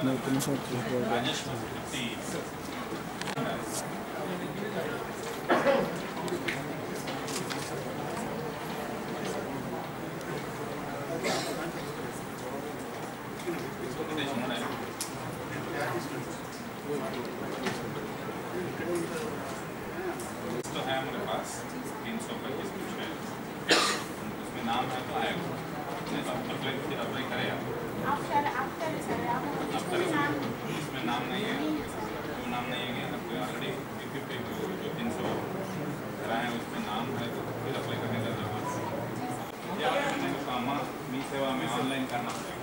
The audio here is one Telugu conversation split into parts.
तो है हमारे पास 325 कुछ है, उसमें नाम है तो आएगा, अप्लाई करें आप इसमें नाम नहीं है, जो नाम नहीं है आपको ऑलरेडी जो 300 करा है उसमें नाम है तो फिर अप्लाई करने का जरूरत है। या काम मी सेवा में ऑनलाइन करना पड़ेगा।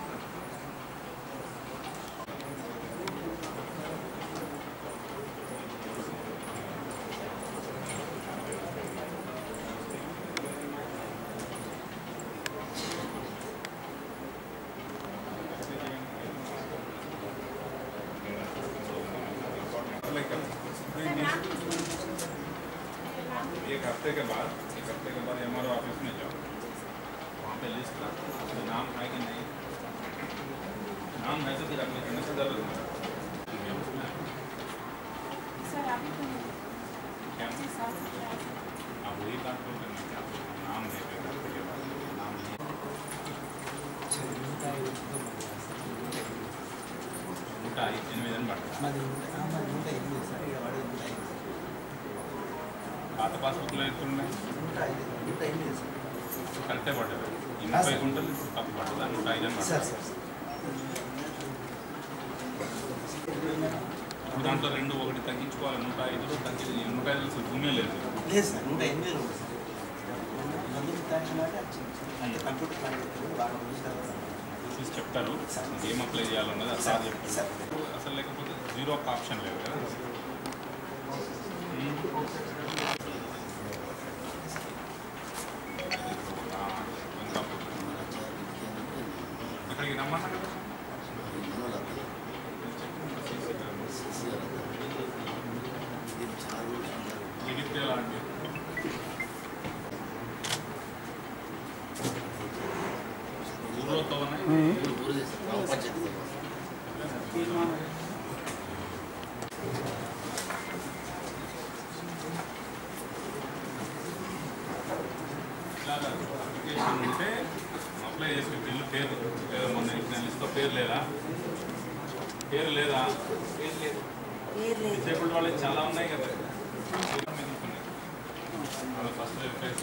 एक हफ्ते के बाद एमआरओ ऑफिस में जाओ, वहाँ पे लिस्ट ला, नाम है कि नहीं, नाम है तो फिर अप्लाई करने से जरूरत नहीं। क्या आप वही बात को करना क्या नाम है नाम ఉంటాయి 8 పడతాయి పాత పాస్బుక్లో ఎత్తున్నాయి కరెక్టే పడ్డది 80 గుంటలు తప్పు పడ్డది 105 అని పడ్డది దాంట్లో 2 1 తగ్గించుకోవాలి 105 తగ్గించి 105 భూమే లేదు చూసి చెప్తారు ఏం అప్లై చేయాలన్నది అసలు చెప్తారు అసలు లేకపోతే జీరో ఆప్షన్ లేదు కదా ఇక్కడికి రమ్మన్నా కదా లాంటి ఊళ్ళతో అప్లికేషన్ ఉంటే అప్లై చేసి బిల్లు పేరు మొన్న లిస్ట్లో పేరు లేదా డిసేబుల్డ్ వాళ్ళకి చాలా ఉన్నాయి కదా ఫస్ట్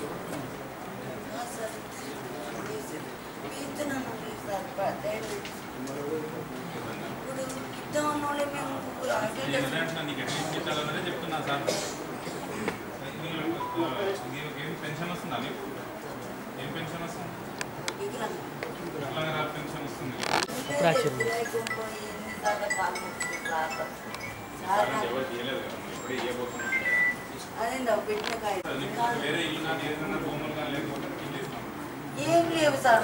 నీకు ఎట్లా ఇప్పించాలన్నదే చెప్తున్నా సార్ ఏం పెన్షన్ వస్తుందా నీకు ఏం పెన్షన్ వస్తుంది వికలాంగుల పెన్షన్ వస్తుంది ఎవరు చేయలేదు కదా ఇప్పుడే ఇవ్వబోతున్నాం వేరే ఇల్లు కానీ ఏదైనా భూములు కానీ లేకపోతే ఏం లేవు సార్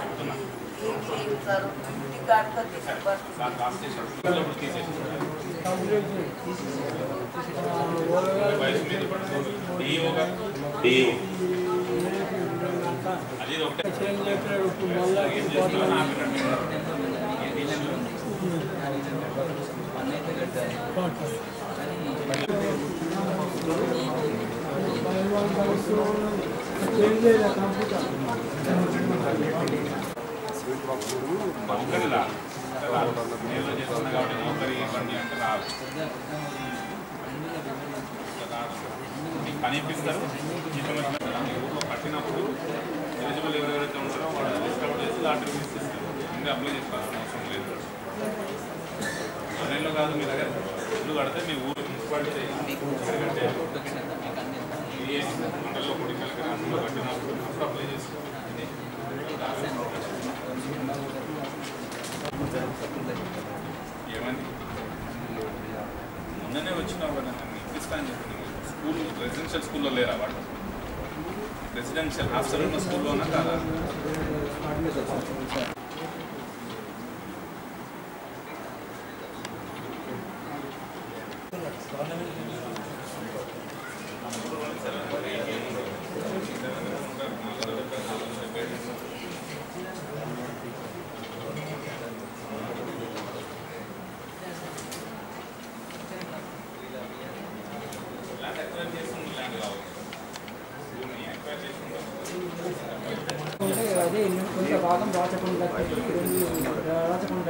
అది ఒకటే ఏం చేస్తున్నా నౌకరిలా నేను చేస్తున్నా కాబట్టి నౌకరీ బండి అంటే రాదు మీకు పని ఇప్పిస్తారు ఊళ్ళో కట్టినప్పుడు ఎలిజిబుల్ ఎవరెవరైతే ఉంటారో వాళ్ళు లిస్ట్ అవుట్ చేసి లాటరీ ఇస్తారు ఇంకా అప్లై చేసుకోవాల్సిన అవసరం లేదు ఆన్లైన్లో కాదు మీ దగ్గర ఇల్లు కడితే మీ ఊరు మున్సిపాలిటీ మండలంలో కొడికల గ్రామంలో కట్టినప్పుడు అప్పుడు అప్లై చేసుకోవాలి ఏమని మొన్ననే వచ్చినావు కదా నన్ను ఇప్పిస్తాను చెప్పి స్కూల్ రెసిడెన్షియల్ స్కూల్లో లేరా వాడు రెసిడెన్షియల్ హాస్టల్ ఉన్న స్కూల్లోనా కాదా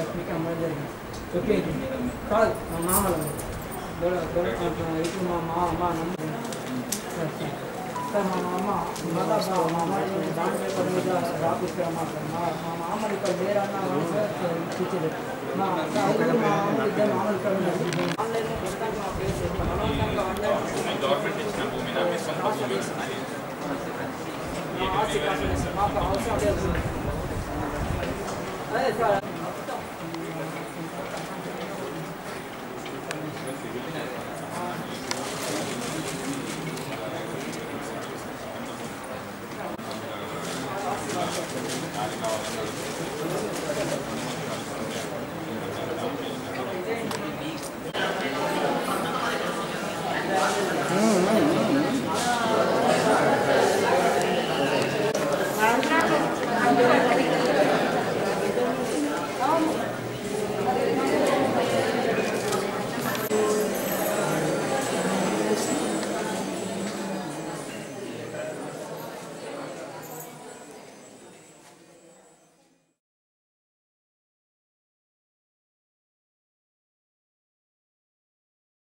లక్ష్మికి అమ్మడం జరిగింది. ఓకే కాదు మా మామలు ఇప్పుడు మా నమ్మ సార్ మా అమ్మ మళ్ళా మా అమ్మ బాండ్ పేపర్ మీద రాపిస్తామా సార్ మా మామలు ఇక్కడ లేరన్నా ఇచ్చేది మా మామలు ఇద్దరు మామలు ఇక్కడ ఉన్నారు. ఆన్లైన్లో ప్రస్తుతానికి మా ప్లేస్ బలవంతంగా ఆన్లైన్ గవర్నమెంట్ ఇచ్చిన భూమి నా మీ సొంత భూమి అది ఆస్తి కాదు మాకు అవసరం లేదు. అదే సార్